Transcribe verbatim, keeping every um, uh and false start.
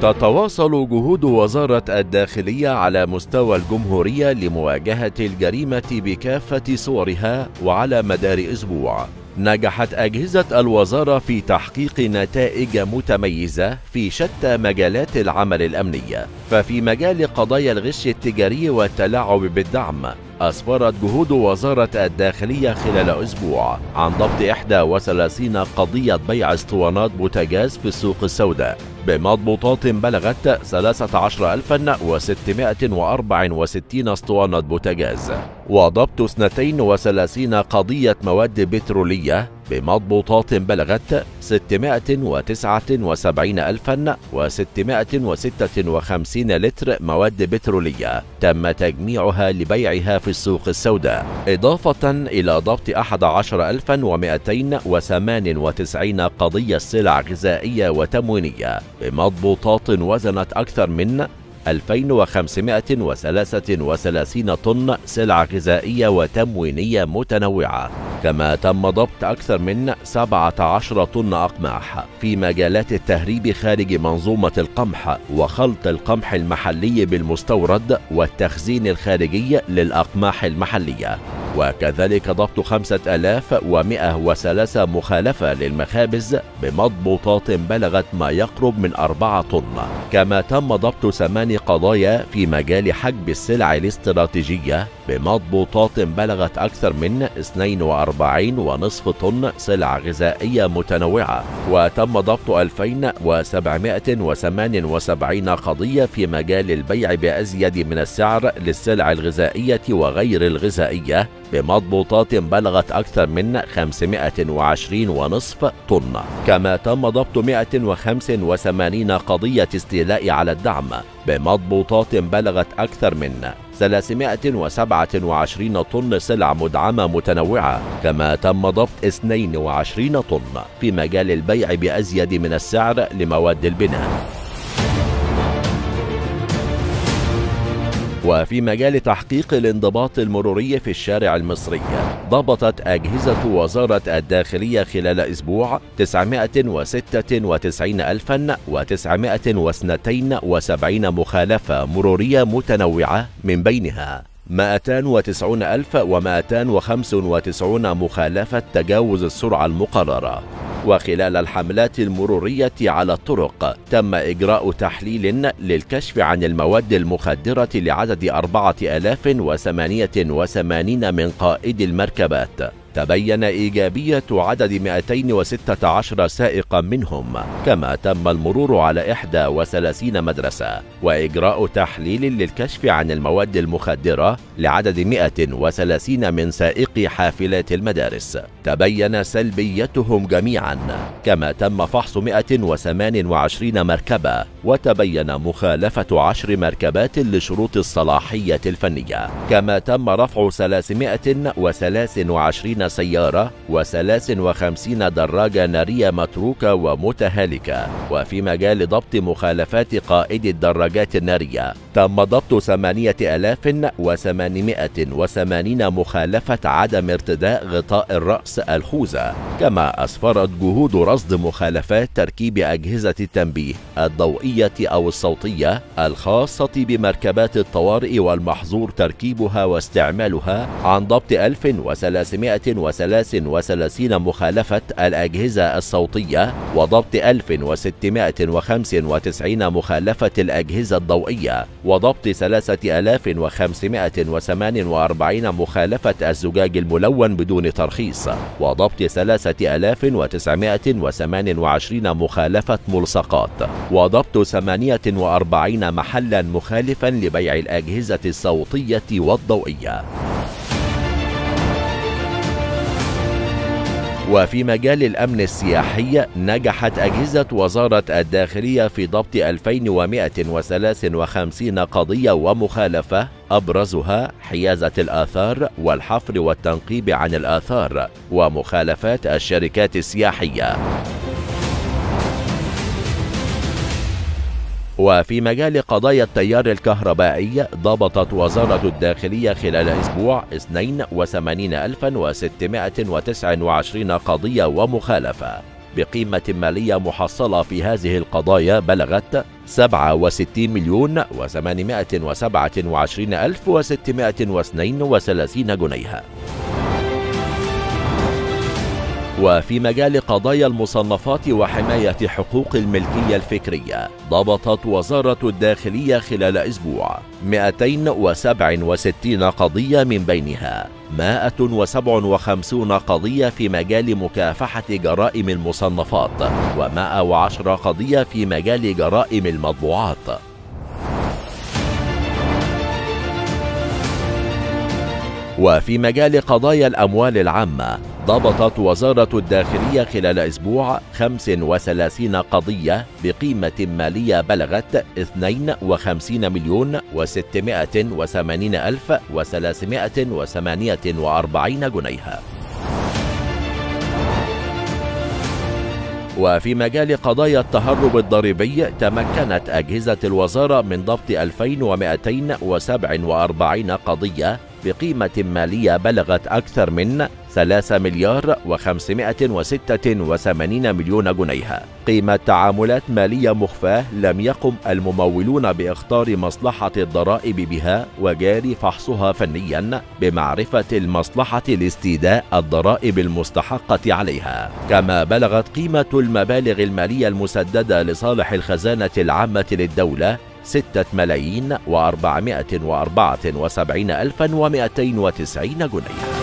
تتواصل جهود وزارة الداخلية على مستوى الجمهورية لمواجهة الجريمة بكافة صورها. وعلى مدار أسبوع نجحت أجهزة الوزارة في تحقيق نتائج متميزة في شتى مجالات العمل الأمنية. ففي مجال قضايا الغش التجاري والتلاعب بالدعم، أسفرت جهود وزارة الداخلية خلال أسبوع عن ضبط إحدى وثلاثين قضية بيع اسطوانات بوتاجاز في السوق السوداء بمضبوطات بلغت ثلاثة عشر ألفا وستمائة وأربعة وستين اسطوانة بوتاجاز، وضبط اثنتين وثلاثين قضية مواد بترولية بمضبوطات بلغت ستمائة وتسعة وسبعين ألفا وستمائة وستة وخمسين لتر مواد بترولية تم تجميعها لبيعها في السوق السوداء، إضافة إلى ضبط أحد عشر ألفا ومائتين وثمانية وتسعين قضية سلع غذائية وتموينية بمضبوطات وزنت أكثر من ألفين وخمسمائة وثلاثة وثلاثين طن سلع غذائية وتموينية متنوعة. كما تم ضبط أكثر من سبعة عشر طن أقماح في مجالات التهريب خارج منظومة القمح وخلط القمح المحلي بالمستورد والتخزين الخارجي للأقماح المحلية، وكذلك ضبط خمسة آلاف ومائة وثلاثة مخالفة للمخابز بمضبوطات بلغت ما يقرب من أربعة طن. كما تم ضبط ثمان قضايا في مجال حجب السلع الاستراتيجية بمضبوطات بلغت أكثر من اثنين وأربعين ونصف طن سلع غذائية متنوعة، وتم ضبط ألفين وسبعمائة وثمانية وسبعين قضية في مجال البيع بأزيد من السعر للسلع الغذائية وغير الغذائية بمضبوطات بلغت أكثر من خمسمائة وعشرين ونصف طن. كما تم ضبط مائة وخمسة وثمانين قضية استيلاء على الدعم بمضبوطات بلغت أكثر من ثلاثمائة وسبعة وعشرين طن سلع مدعمة متنوعة. كما تم ضبط اثنين وعشرين طن في مجال البيع بأزيد من السعر لمواد البناء. وفي مجال تحقيق الانضباط المروري في الشارع المصري، ضبطت أجهزة وزارة الداخلية خلال أسبوع تسعمائة وستة وتسعين ألفا وتسعمائة واثنين وسبعين مخالفة مرورية متنوعة، من بينها مائتين وتسعين ألف ومائتين وخمسة وتسعين مخالفة تجاوز السرعة المقررة. وخلال الحملات المرورية على الطرق تم إجراء تحليل للكشف عن المواد المخدرة لعدد أربعة آلاف وثمانية وثمانين من قائدي المركبات. تبين إيجابية عدد مائتين وستة عشر سائقا منهم. كما تم المرور على إحدى وثلاثين مدرسة وإجراء تحليل للكشف عن المواد المخدرة لعدد مائة وثلاثين من سائقي حافلات المدارس، تبين سلبيتهم جميعا. كما تم فحص مائة وثمانية وعشرين مركبة وتبين مخالفة عشر مركبات لشروط الصلاحية الفنية. كما تم رفع ثلاثمائة وثلاثة وعشرين سيارة وثلاث وخمسين دراجة نارية متروكة ومتهالكة. وفي مجال ضبط مخالفات قائدي الدراجات النارية تم ضبط ثمانية آلاف وثمانمائة وثمانين مخالفة عدم ارتداء غطاء الرأس الخوذة. كما أسفرت جهود رصد مخالفات تركيب أجهزة التنبيه الضوئية أو الصوتية الخاصة بمركبات الطوارئ والمحظور تركيبها واستعمالها عن ضبط ألف وثلاثمائة وثلاثة وثلاثين مخالفة الأجهزة الصوتية، وضبط ألف وستمائة وخمسة وتسعين مخالفة الأجهزة الضوئية، وضبط ثلاثة آلاف وخمسمائة وثمانية وأربعين مخالفة الزجاج الملون بدون ترخيص، وضبط ثلاثة آلاف وتسعمائة وثمانية وعشرين مخالفة ملصقات، وضبط ثمانية وأربعين محلا مخالفا لبيع الأجهزة الصوتية والضوئية. وفي مجال الأمن السياحي نجحت أجهزة وزارة الداخلية في ضبط ألفين ومائة وثلاثة وخمسين قضية ومخالفة، أبرزها حيازة الآثار والحفر والتنقيب عن الآثار ومخالفات الشركات السياحية. وفي مجال قضايا التيار الكهربائي ضبطت وزارة الداخلية خلال أسبوع اثنين وثمانين ألفا وستمائة وتسعة وعشرين قضية ومخالفة. بقيمة مالية محصلة في هذه القضايا بلغت سبعة وستين مليون وثمانمائة وسبعة وعشرين ألف وستمائة واثنين وثلاثين جنيها. وفي مجال قضايا المصنفات وحماية حقوق الملكية الفكرية، ضبطت وزارة الداخلية خلال أسبوع مئتين وسبعة وستين قضية، من بينها مئة وسبعة وخمسين قضية في مجال مكافحة جرائم المصنفات، ومئة وعشرة قضية في مجال جرائم المطبوعات. وفي مجال قضايا الأموال العامة، ضبطت وزارة الداخلية خلال أسبوع خمسة وثلاثين قضية بقيمة مالية بلغت اثنين وخمسين مليون وستمائة وثمانين ألف وثلاثمائة وثمانية وأربعين جنيها. وفي مجال قضايا التهرب الضريبي، تمكنت أجهزة الوزارة من ضبط ألفين ومئتين وسبعة وأربعين قضية بقيمة مالية بلغت أكثر من ثلاثة مليار وخمسمائة وستة وثمانين مليون جنيها، قيمة تعاملات مالية مخفاة لم يقم الممولون باختار مصلحة الضرائب بها وجاري فحصها فنيا بمعرفة المصلحة لاستيداء الضرائب المستحقة عليها. كما بلغت قيمة المبالغ المالية المسددة لصالح الخزانة العامة للدولة ستة ملايين وأربعمائة وأربعة وسبعين ألفا ومئتين وتسعين جنيه.